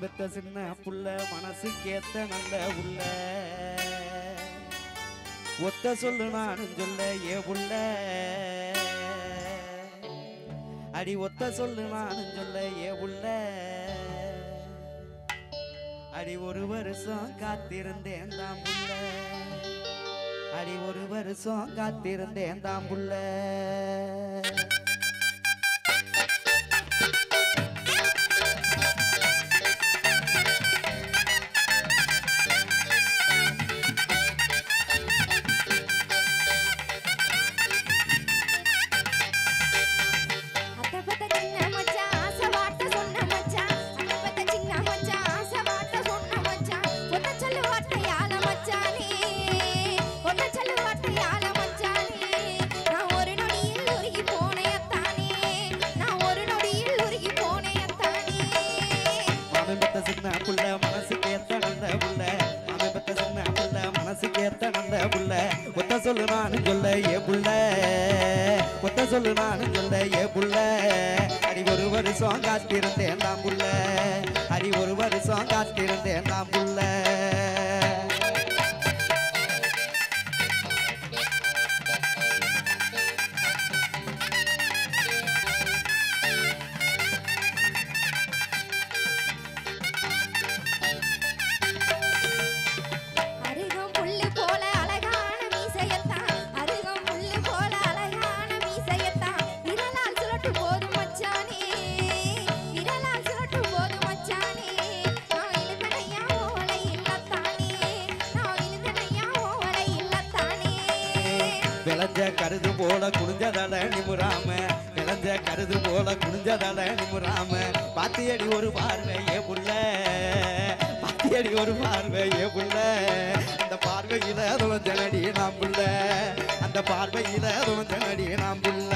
பெத்த சின்ன புள்ள மனசுக்கேத்த நல்ல உள்ள ஒத்த சொல்லு நானும் சொல்ல ஏ புள்ள அடி ஒத்த சொல்லு நானும் சொல்ல ஏ புள்ள அடி ஒரு வருஷம் காத்திருந்தேன் தான் புள்ள அடி ஒரு வருஷம் காத்திருந்தேன் தான் புள்ள ஒத்த சொல்லு நானும் சொல்ல ஏ புள்ள ஒத்த சொல்லு நானும் சொல்ல ஏ புள்ள அடி ஒரு வருஷம் காத்திருந்தேன் நான் புள்ள அடி ஒரு வருஷம் காத்திருந்தேன் நான் புள்ள விளைஞ்ச கருது போல குனிஞ்சதல நிமுறாம விளைஞ்ச கருது போல குனிஞ்சதல நிமுறாம பாத்தியடி ஒரு பார்வையே புள்ள பாத்தியடி ஒரு பார்வையே புள்ள அந்த பார்வையில துவஞ்சனடி நாம் புள்ள அந்த பார்வையில துவஞ்சனடி நாம் புள்ள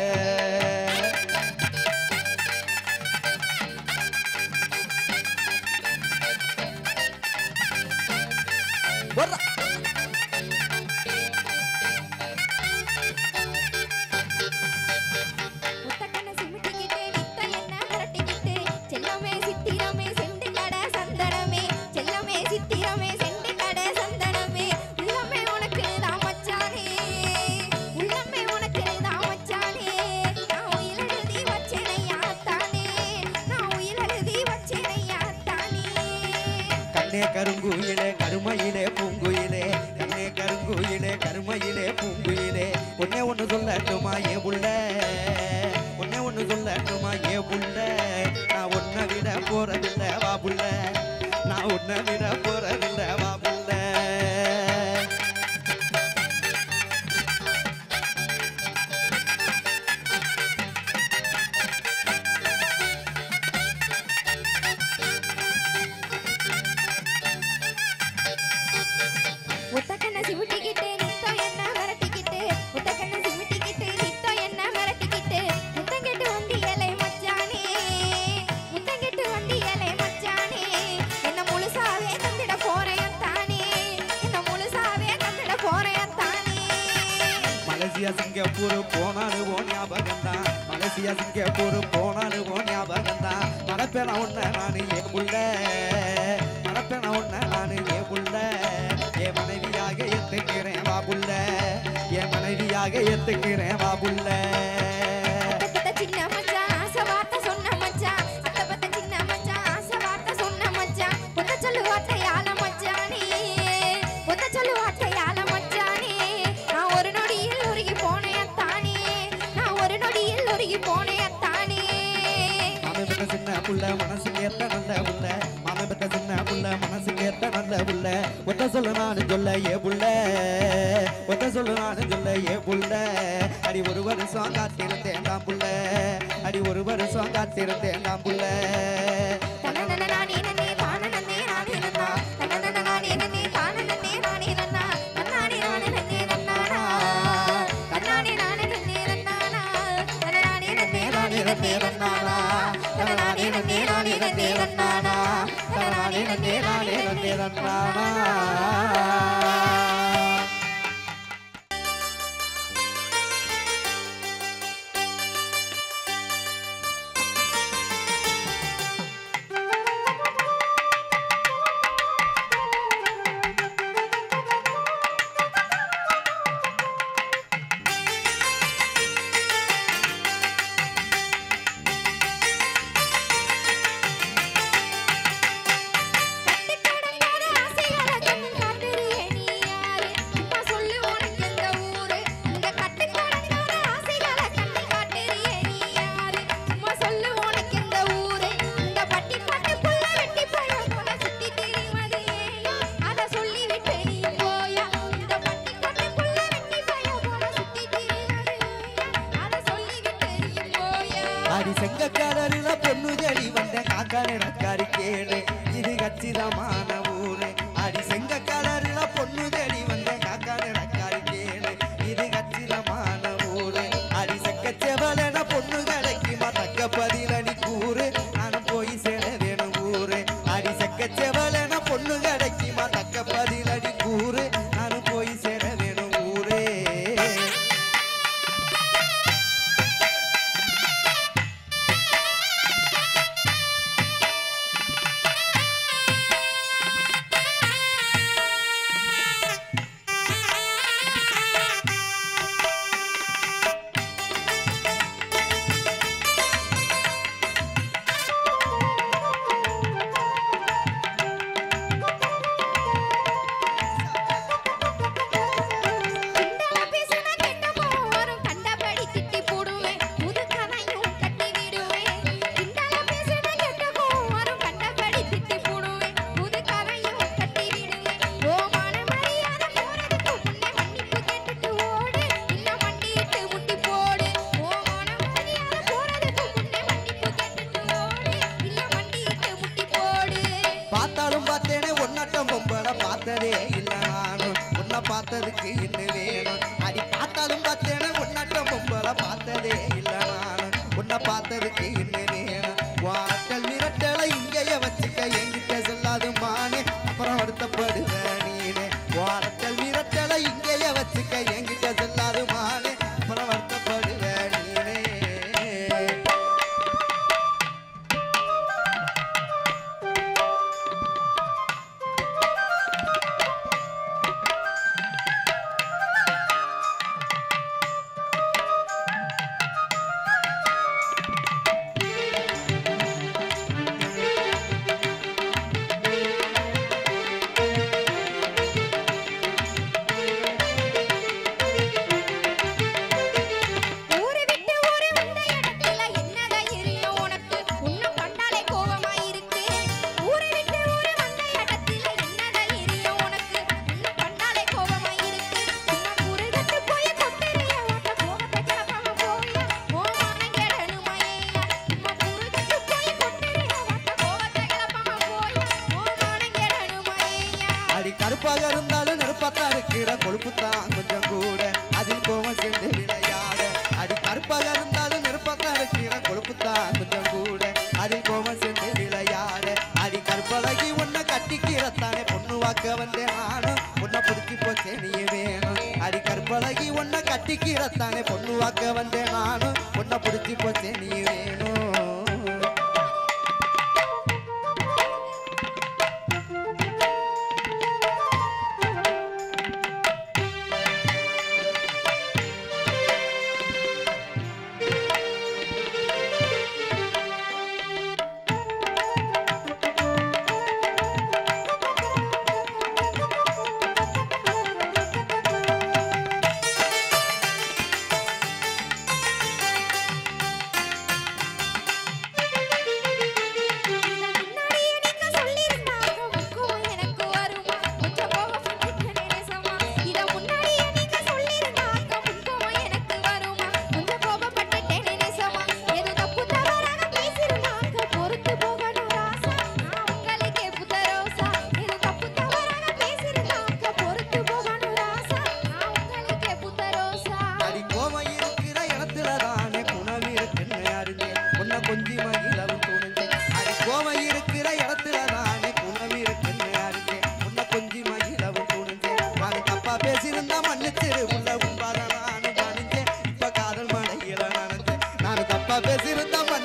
கருங்குயிலே கருமையிலே பூங்குயிலே கண்ணே கருங்குயிலே கருமையிலே பூங்குயிலே ஒன்னே ஒண்ணு சொல்லட்டுமா ஏ புள்ள ஒன்னே ஒண்ணு சொல்லட்டுமா ஏ புள்ள நான் உன்னை விட போறதில்லை வா புள்ள நான் உன்னை விட போறதில்லை வா புள்ள சிங்கப்பூர் போனாலும் ஓ ஞாபகம் தான் மலேசியா சிங்கப்பூர் போனாலும் ஓ ஞாபகம் தான் மறப்பேன் உன்னை நான் ஏ புள்ள மறப்பேன் உன்னை நான் ஏ புள்ள என் மனைவியாக ஏத்துக்கிறேன் வா புள்ள என் மனைவியாக ஏத்துக்கிறேன் வா புள்ள புள்ள மனசுக்கேத்த நல்ல புள்ள மாம பெத்த சின்ன புள்ள மனசுக்கேத்த நல்ல புள்ள ஒத்த சொல்லு நானும் சொல்ல ஏ புள்ள ஒத்த சொல்லு நானும் சொல்ல ஏ புள்ள அடி ஒரு வருஷம் காத்திருந்தேன் நான் புள்ள அடி ஒரு வருஷம் காத்திருந்தேன் நான் புள்ள அடி செங்கக்காரருல பொண்ணு தேடி வந்த காக்கான நக்காரி கேளு இது கச்சிதமான ஊரு அடி செங்கக்காரருல பொண்ணு தேடி வந்த காக்கான நக்காரி கேளு இது கச்சிதமான ஊரு அடி செக்கச்செவலன பொண்ணு கிடைக்குமா தக்க பதிலனி கூறு நானும் போய் சேர வேணும் ஊரு அடி செக்கச்செவலன பொண்ணு கிடைக்குமா தக்க பதிலனி கூறு நானும் போய் சேர வேணும் ஊரே பார்த்ததுக்கு இன்னும் வேணும் அடி பார்த்தாலும் பார்த்தேன உன்னாட்டம் பொம்பளை பார்த்ததே இல்ல நானும் உன்னை பார்த்ததுக்கு இன்னும் வேணும் வாட்டல் மிரட்டலை இங்கேயே வச்சுக்க என்கிட்ட சொல்லாது மானே அப்புறம் வருத்தப்படுவேன் நீனே வாட்டல் மிரட்டலை இங்கேயே வச்சுக்க என்கிட்ட சொல்லாது மானே அப்புறம் வருத்தப்படுவேன் நீனே கருப்பாக இருந்தாலும் நெருப்பாத்தான் இருக்கிற கொழுப்புத்தான் கொஞ்சம் கூட அதில் கோவம் சேர்ந்து விளையாட அடி கருப்பாக இருந்தாலும் நெருப்பாத்தான் இருக்கிற கொழுப்புத்தான் கொஞ்சம் கூட அதில் கோவம் சேர்ந்து விளையாட அடி கருப்பழகி உன்னை கட்டிக்கிறத்தானே பொண்ணு வாக்க வந்தேன் நானும் உன்னை பிடிச்சி போச்சே நீ வேணும் அடி கருப்பழகி உன்னை கட்டிக்கிறத்தானே பொண்ணு வாக்க வந்தேன் நானும் உன்னை பிடிச்சி போச்சே நீ வேணும் பேசியிருந்தா